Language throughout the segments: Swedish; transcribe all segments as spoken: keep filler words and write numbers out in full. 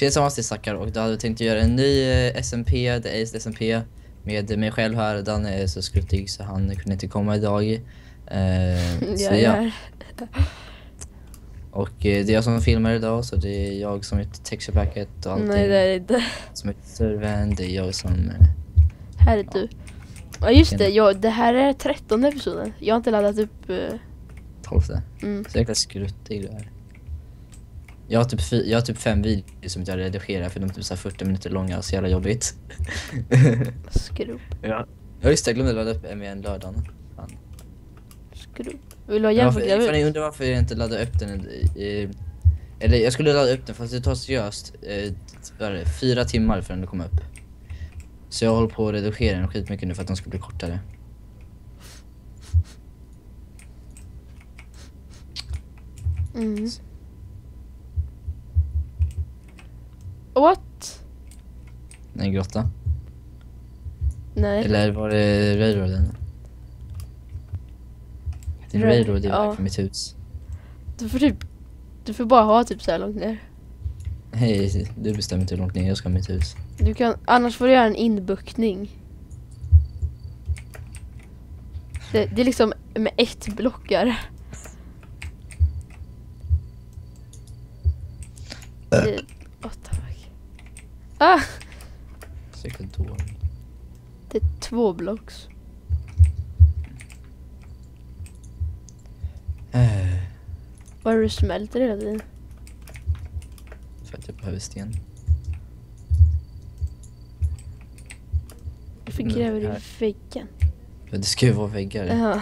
Tjena Sammansticksackar, och då hade vi tänkt göra en ny eh, S M P, The Ace S M P med mig själv här. Danne är så skruttig så han kunde inte komma idag. Eh, så ja. Och eh, det är jag som filmar idag, så det är jag som heter texture packet och allting. Nej, det är inte. Som heter servern, det är jag som... Eh, här är du. Ja just det, jag, det här är trettonde episoden. Jag har inte laddat upp... Uh... tolfte. Mm. Så jäkla skruttig du är. Jag har, typ fy, jag har typ fem videos som jag redigerar för de är typ så här fyrtio minuter långa, så jävla jobbigt. Skrubb. Ja. Ja just det, jag glömde ladda upp en med en lördag. Fan. Skrubb. Vill du ha hjälp? Jag undrar undra varför jag inte laddade upp den i, i, eller jag skulle ladda upp den fast det tar seriöst eh, det, fyra timmar för den att komma upp. Så jag håller på att redigera den skitmycket nu för att den ska bli kortare. Mm. What? En grotta? Nej. Eller var det railroaden? Det är railroad, det är ja. För mitt hus. Du får typ... Du får bara ha typ så här långt ner. Hej, du bestämmer inte hur långt ner jag ska ha mitt hus. Du kan... Annars får du göra en inbuktning. Det, det är liksom med ett blockar. Det, what the fuck? Ah! Säkert dåligt. Det är två blocks. Äh, Vad är det smälter hela tiden? för att jag behöver sten. Varför gräver du i väggen? För det ska ju vara väggar. Ja.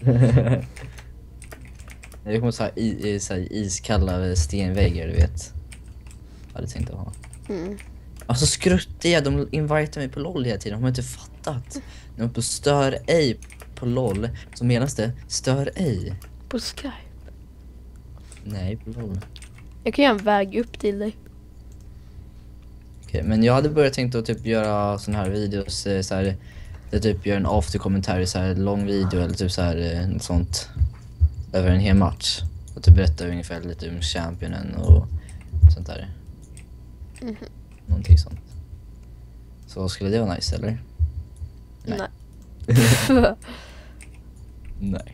Det kommer så här, i, så här iskalla stenväggar, du vet. Jag hade tänkt att ha. Mm. Alltså skruttiga, de inviterar mig på LOL hela tiden. De har inte fattat. De är på stör ej på LOL. Så menas det stör ej. På Skype. Nej, på LOL. Jag kan göra en väg upp till dig. Okej, men jag hade börjat tänkt att typ göra sån här videos eh, så här, där typ gör en after-kommentar i så här lång video eller typ så här eh, något sånt över en hel match. Och typ berätta ungefär lite om championen och sånt där. Mm. Någonting sånt. Så skulle det vara nice, eller? Nej. Nej. Nej.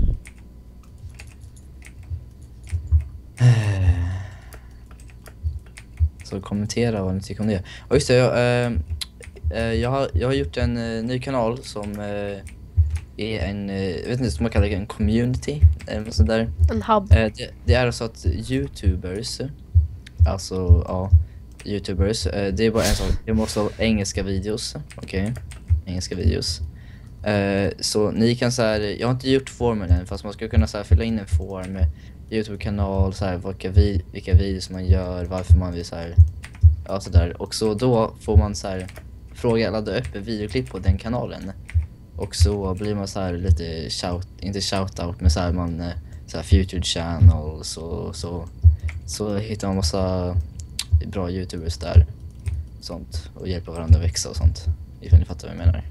Så kommentera vad ni tycker om det. Och just det, jag, äh, äh, jag, har, jag har gjort en äh, ny kanal som äh, är en, äh, jag vet inte som man kallar det, en community eller något sånt där. En hub. Äh, det, det är alltså att YouTubers, alltså ja, YouTubers, äh, det är bara en sak, det måste ha engelska videos, okej, okay. Engelska videos. Uh, så ni kan så här, jag har inte gjort formen än, fast man ska kunna så här fylla in en form, YouTube-kanal, så här, vilka, vi, vilka videos man gör, varför man vill så här, ja så där. Och så då får man så här fråga, ladda upp en videoklipp på den kanalen. Och så blir man så här lite shout, inte shoutout, men så här man så här featured channel, så så så hittar man massa bra YouTubers där, sånt, och hjälper varandra att växa och sånt. Ifall ni fattar vad jag menar.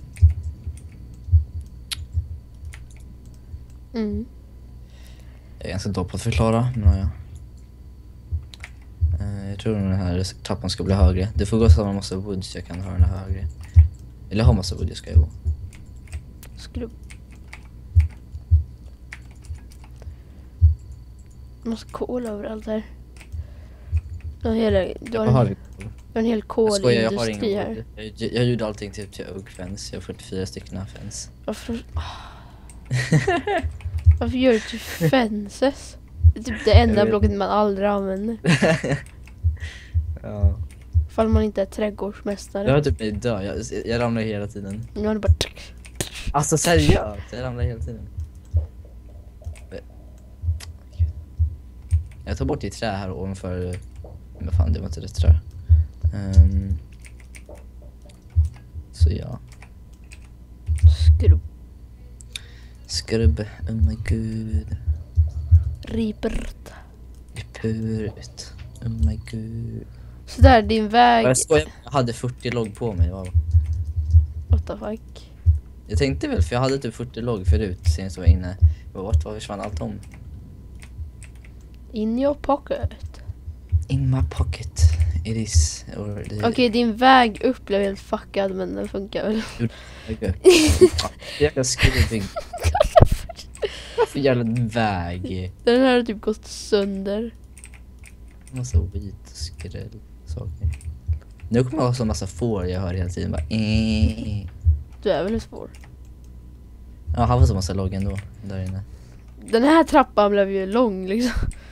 Mm. Jag är ganska dålig på att förklara, men ja. Uh, jag tror den här trappan ska bli högre. Det får gå så att man massa wood så jag kan ha den här högre. Eller ha massa wood, jag ska ju. Skrubb. Massa kol överallt här. Du har, hela, du har, en, du har en hel kolindustri här. Jag, jag, jag gjorde allting typ till Oak Fence. Jag har fyrtiofyra stycken fence. Varför? Varför gör du till fences? Det är typ det enda blocket man aldrig använder. Ja. Fall man inte är trädgårdsmästare. Jag har typ blivit dö. Jag, jag ramlar hela tiden. Nu har du bara... Alltså seriöst, jag ramlar hela tiden. Jag tar bort ditt trä här ovanför. Men fan, det var inte rätt trä. Um, så ja. Skrubb. Skrubb, oh my god. Ripert. Ripert, oh my god. Så där, din väg. Jag skojar, jag hade fyrtio logg på mig. Wow. What the fuck? Jag tänkte väl, för jag hade typ fyrtio logg förut sen så var jag inne. Vart var försvann allt om? In your pocket. In my pocket. It is. Okej, okay, din väg upp blev helt fuckad, men den funkar väl. Okej. Jag skulle bygga. Varför jävla väg? Den här har typ gått sönder. Massa vit skräll saker. Nu kommer jag ha så massa får jag hör hela tiden. Bara, eh. Du är väl ett får? Ja, han var så massa logg ändå där inne. Den här trappan blev ju lång liksom.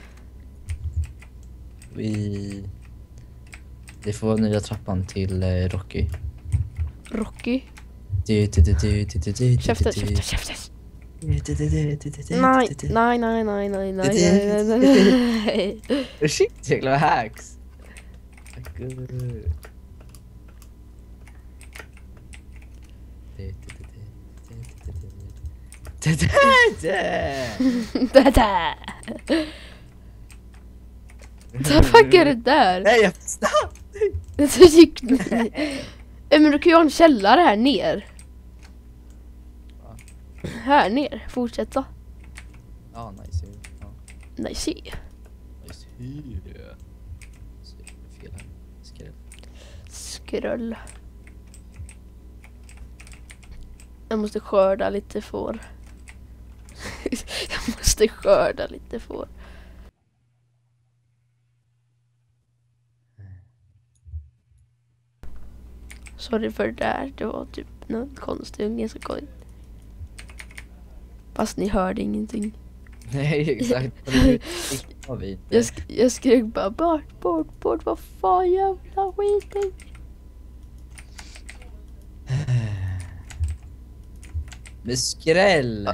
Vi... Det får vara nya trappan till eh, Rocky. Rocky? Käften, käften, käften. Nej, nej, nej, nej, nej, nej, nej, nej. Shit, jäkla hacks. Vad fuck är det där? Nej, jag stopp. Så gick ni. Men du kan ju ha en källare här ner. Här ner, fortsätta. Ja, nice. Ja. Nice. Nice hyr. Fel här. Skräll. Skrull. Jag måste skörda lite får. Jag måste skörda lite får. Sorry för det där. Det var typ någon konstig unge som kom. Fast ni hörde ingenting. Nej, exakt. jag, sk jag skrek bara bort, bort, bort. Vad fan jävla skiten. Med skräll.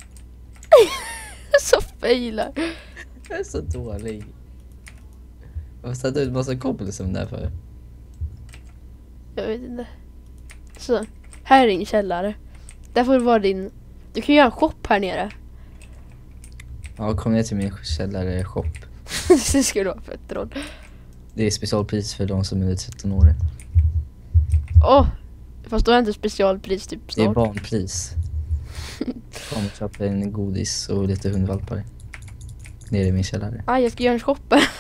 Så failar. Jag är så dålig. Varför satt du ut massa koppelsum där för? Jag vet inte. Så, här är din källare. Där får det vara din... Du kan göra en shop här nere. Ja, kom ner till min källare shop. Det skulle vara fett råd. Det är specialpris för de som är tretton år. Åh, oh, fast då är det inte specialpris typ snart. Det är barnpris. Kom och köpa en godis och lite hundvalpar. Nere i min källare. Ah, jag ska göra en shop.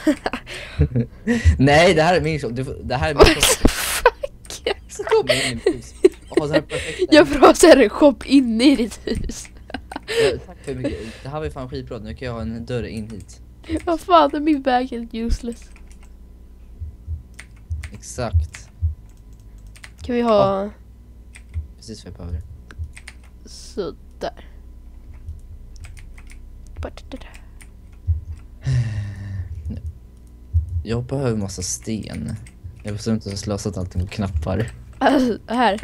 Nej, det här är min shop. Du, det här är min shop. Så kommer in i hus. Oh, det här är perfekt. Jag frasar en shop inne i ditt hus. Ja, tack för mycket. Det här var ju fan skitbra. Nu kan jag ha en dörr in hit. Vad fan, är min väg helt useless. Exakt. Kan vi ha... Oh. Precis vad jag behöver. Så där. Jag behöver massa sten. Jag måste inte ha slösat allting på knappar. Alltså, här.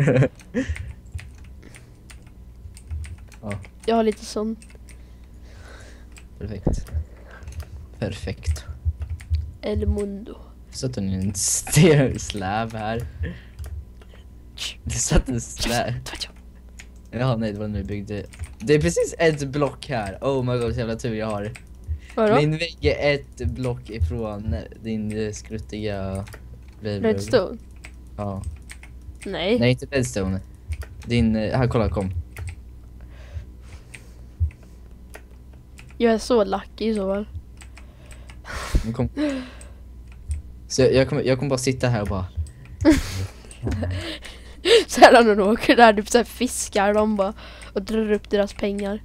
Ja. Jag har lite sånt. Perfekt. Perfekt. El mundo. Satt en en sten slab här. Det satt en slab. Ja, nej, det var när vi byggde. Det är precis ett block här. Oh my god, så jävla tur jag har. Vadå? Min vägg är ett block ifrån din skruttiga redstone. Ja. Nej. Nej, inte redstone. Din, här, kolla, kom. Jag är så lucky i så fall. Kom. Så jag, jag kommer jag kommer bara sitta här och bara. Så här när de åker där, typ så här fiskar de bara och drar upp deras pengar.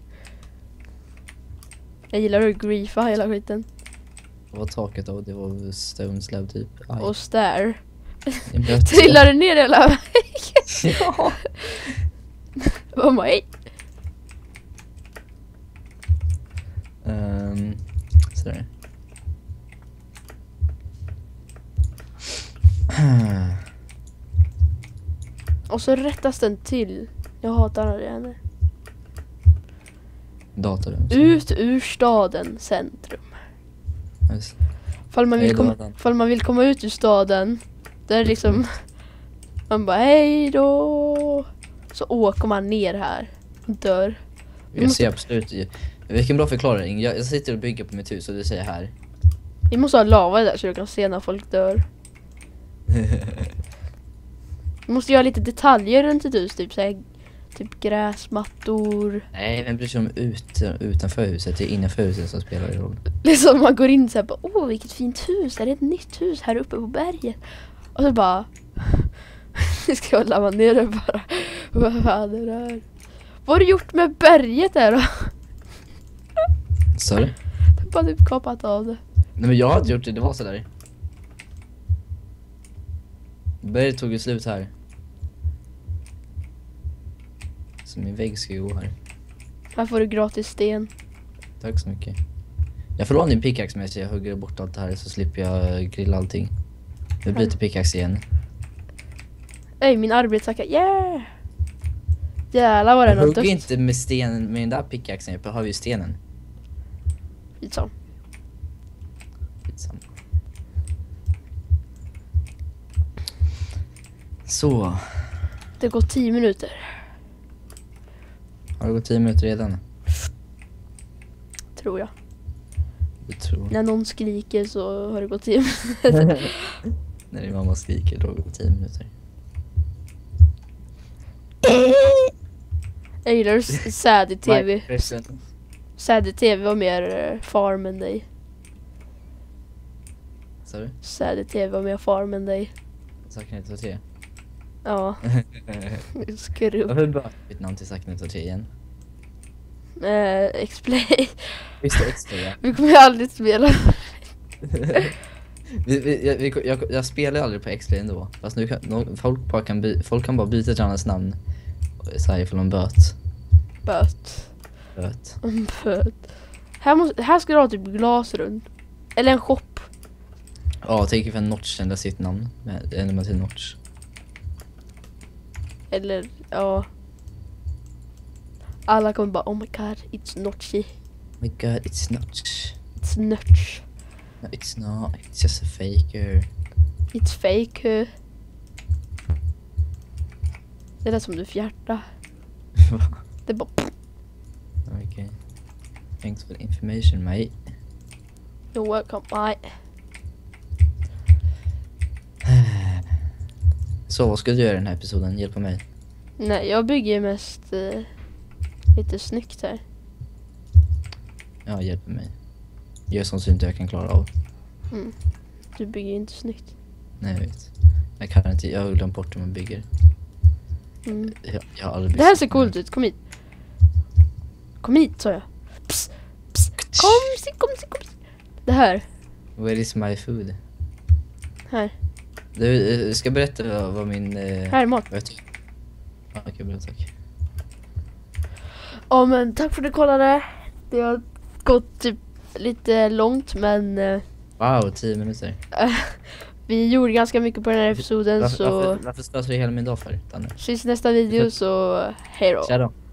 Jag gillar att griefa hela skiten. Det var taket och det var stone slab typ. Aj. Och stare. Trillar du ner hela vägen? Ja. Vad mig? Um, sådär. Och så rättas den till. Jag hatar det henne. Datorn. Ut ur staden centrum. Yes. Fall man, vill kom, fall man vill komma ut ur staden. Där liksom man bara hej då. Så åker man ner här. Dör. Jag måste... ser absolut. Vilken bra förklaring. Jag, jag sitter och bygger på mitt hus och du säger här. Vi måste ha lava där så du kan se när folk dör. Vi måste göra lite detaljer runt ett hus, typ så här, typ gräsmattor. Nej, vem bryr sig om ut, utanför huset? Det är innanför huset som spelar roll. Liksom man går in så här bara, åh vilket fint hus, är det ett nytt hus här uppe på berget? Och så bara scrollar man ner och bara, vad fan är det här? Vad har du gjort med berget där då? Sorry? Du har bara typ kapat av det. Nej men jag har inte gjort det, det var så där. Berget tog ju slut här. Så min vägg ska gå här. Här får du gratis sten. Tack så mycket. Jag får låna din pickaxe med så jag hugger bort allt det här så slipper jag grilla allting. Nu blir det pickaxe igen. Ej, min arbetsacka, yeah! Jävlar vad den har hugg dött. inte med stenen, med den där pickaxen, jag har ju stenen. Skitsam. Skitsam. Så. Det går tio minuter. Har det gått tio minuter redan? Tror jag. Jag tror. När någon skriker så har det gått tio minuter. När din mamma skriker då går det tio minuter. Jag gillar sad i tv. Sad i tv var mer uh, farm än dig. Sorry? Sad i tv var mer farm än dig. Sacknet och te. Ja. Skrubb. Varför bara mitt namn till Sacknet och te igen? Uh, X-play. Visst det X-play, ja. Vi kommer ju aldrig spela. vi, vi, jag, vi, jag, jag spelar aldrig på X-play ändå. Fast nu kan no, folk, bara kan by, folk kan bara byta till annars namn. Så här ifrån en böt. Böt. Böt. En böt. Här, måste, här ska du ha typ glas runt. Eller en shop. Ja, tänk ifall Notch ändrar sitt namn. Ändrar man till Notch. Eller, ja. Alla kommer bara, oh my god, it's Notchy. Oh my god, it's Notch. It's Notch. No, it's not. It's just a faker. It's fake. Det är som du fjärtar. Det är bara... Okej. Okay. Thanks for the information, mate. You're welcome, mate. Så vad ska du göra i den här episoden? Hjälpa mig. Nej, jag bygger mest eh, lite snyggt här. Ja, hjälp mig. Gör sånt som inte jag kan klara av. Mm. Du bygger inte snyggt. Nej, jag vet. Jag kan inte, jag har glömt bort hur man bygger. Mm. Jag, jag har aldrig det här ser coolt ut, kom hit. Kom hit, sa jag. Psst, psst. Kom, si, kom, si, kom. Det här. Where is my food? Här. Du ska berätta vad, vad min... Eh, här är mat. Ja, okej, okay, bra, tack. Ja, men tack för att du kollade. Det har gått typ lite långt, men... Eh, wow, tio minuter. Äh, vi gjorde ganska mycket på den här episoden, varför, så... Varför, varför slösar du hela min dag för, Danne? Syns nästa video, så hej då. Tja då.